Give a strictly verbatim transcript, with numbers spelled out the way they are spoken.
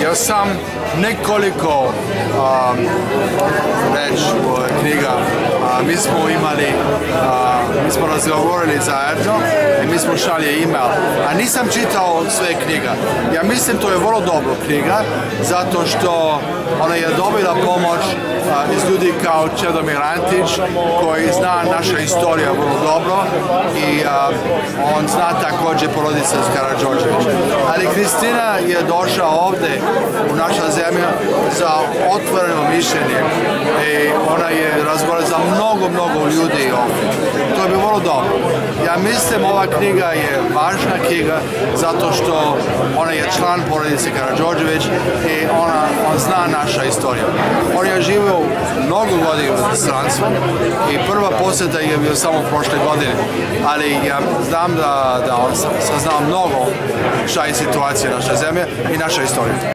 jer sam nekoliko um, već knjiga, uh, mi smo imali, uh, mi smo razgovorili zajedno i mi smo šalje e-mail, a nisam čitao sve knjiga. Ja mislim to je vrlo dobro knjiga, zato što ona je dobila pomoć uh, iz ljudi kao Čedomir Antić, koji zna naša istorija vrlo dobro i uh, on zna također porodica Karađorđević. Ali Kristina je došla ovdje u naša zemlja za otvoreno mišljenje i ona je razgovarala za mnogo, mnogo ljudi ovdje. To je bi vrlo dobro. Ja mislim ova knjiga je važna knjiga zato što ona je član porodice Karađorđević i ona, on zna naša istorija. On je živio mnogo godina u stranstvu i prva posjeta je bio samo prošle godine, ali ja znam da, da on saznao mnogo šta je situacija naše zemlje i naša istorija.